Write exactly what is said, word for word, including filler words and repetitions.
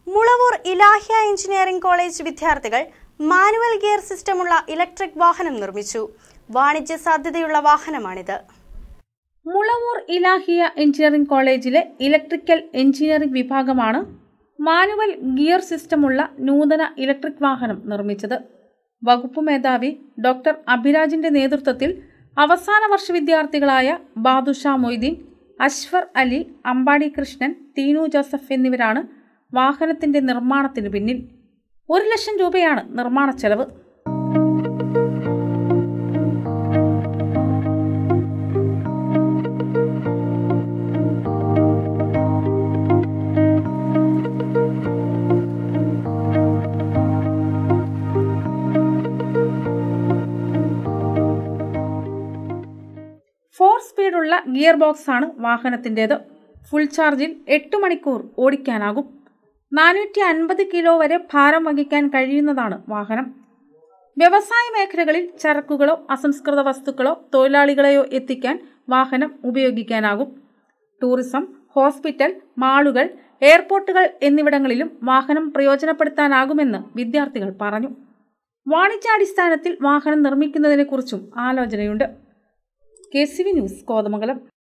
Mulavoor Ilahiya engineering college വിദ്യാർത്ഥികൾ manual gear സിസ്റ്റമുള്ള electric വാഹനം നിർമ്മിച്ചു. വാണിജ്യ സാധ്യതയുള്ള വാഹനമാണിത്. മുളവൂർ ഇലാഹിയ എഞ്ചിനീയറിംഗ് കോളേജിലെ ഇലക്ട്രിക്കൽ എഞ്ചിനീയറിംഗ് വിഭാഗമാണ് മാനുവൽ ഗിയർ സിസ്റ്റമുള്ള നൂതന ഇലക്ട്രിക് വാഹനം നിർമ്മിച്ചത്. വകുപ്പ് മേധാവി ഡോക്ടർ അഭിരാജിന്റെ നേതൃത്വത്തിൽ അവസാന വർഷ വിദ്യാർത്ഥികളായ ബാദുഷാ മൊയ്തീൻ, അഷ്ഫർ അലി, അമ്പാടി കൃഷ്ണൻ, തീനു ജോസഫ് എന്നിവരാണ് വാഹനത്തിന്റെ നിർമ്മാണത്തിന് പിന്നിൽ. ഒരു ലക്ഷം രൂപയാണ് നിർമ്മാണ ചെലവ്. ഫോർ സ്പീഡുള്ള ഗിയർ ബോക്സ് ആണ് വാഹനത്തിൻ്റേത്. ഫുൾ ചാർജിൽ എട്ട് മണിക്കൂർ ഓടിക്കാനാകും. നാനൂറ്റി അൻപത് കിലോ വരെ ഭാരം വഹിക്കാൻ കഴിയുന്നതാണ് വാഹനം. വ്യവസായ മേഖലകളിൽ ചരക്കുകളോ അസംസ്കൃത വസ്തുക്കളോ തൊഴിലാളികളെയോ എത്തിക്കാൻ വാഹനം ഉപയോഗിക്കാനാകും. ടൂറിസം, ഹോസ്പിറ്റൽ, മാളുകൾ, എയർപോർട്ടുകൾ എന്നിവിടങ്ങളിലും വാഹനം പ്രയോജനപ്പെടുത്താനാകുമെന്ന് വിദ്യാർത്ഥികൾ പറഞ്ഞു. വാണിജ്യാടിസ്ഥാനത്തിൽ വാഹനം നിർമ്മിക്കുന്നതിനെക്കുറിച്ചും ആലോചനയുണ്ട്. K C V news, Kothamangalam.